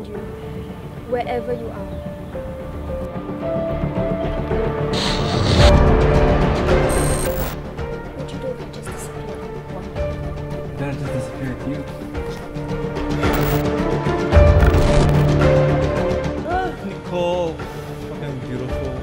find you, wherever you are. What'd you do if I just disappeared? Then I just disappeared with you. Nicole, fucking beautiful.